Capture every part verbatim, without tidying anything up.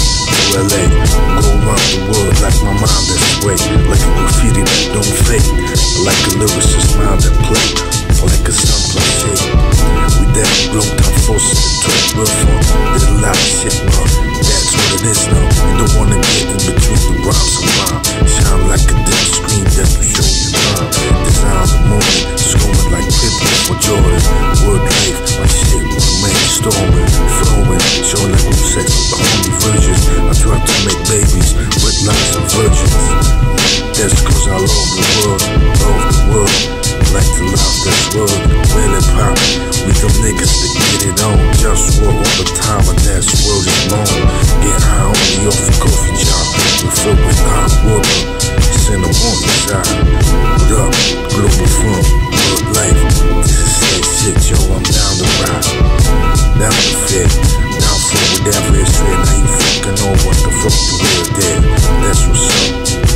to L A, go around the world like my mind that's way, like a graffiti that don't fade, like a lyricist mind that play, like a sun cliche. We that blow top forces to talk real fun, did a lot of shit, man. That's what it is now. You don't wanna get in between the rhymes and rhyme. Shine like a dim screen that will show you time. Design the moment, scoring like Pippen or Jordan. Word life, my shit, the man storming, flowing, showing like new sex with the holy virgins. I try to make babies with lots of virgins. That's cause I love the world, love the world. Like to love this world, really pop. We them niggas that get it on. Just war all the time, and that's world is long. Get high only off a coffee job. We fill with hot water. Send them on the side. What up, Globalfirm, world life. This is that shit, yo, I'm down to ride. Down to fit, down for whatever it's straight. Now you fucking know what the fuck the real did. That's what's up.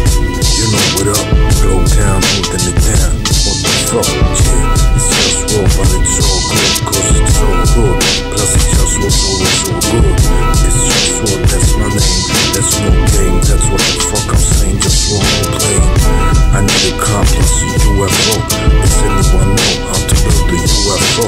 You know what up, Glow Town, moving it down. What the fuck, yeah, it's just war, but it's all good, cause it's all good. Plus it's just what's always so good. It's just war, that's my name, that's no game. That's what the fuck I'm saying, just war, no plane. I need a car plus a U F O. Does anyone know how to build a U F O?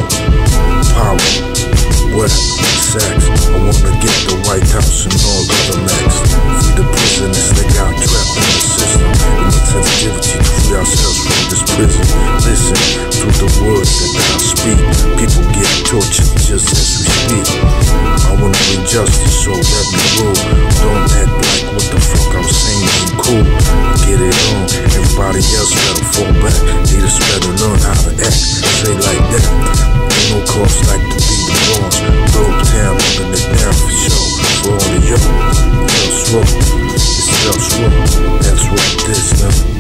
Power, wet, sex. I wanna get the White House and all other max. Free the prisoners that got trapped in the system. We need sensitivity to free ourselves from this prison. Listen to the words that I speak. People get tortured just as we speak. I wanna bring justice, so let me rule. Don't act like what the fuck I'm saying ain't cool. Get it on, everybody else better fall back. Leaders better learn how to act. Say like that. Ain't no cause like to be the boss. Globe town, holding it down for sure. For all of you, just roll. It's just roll. That's what it is now.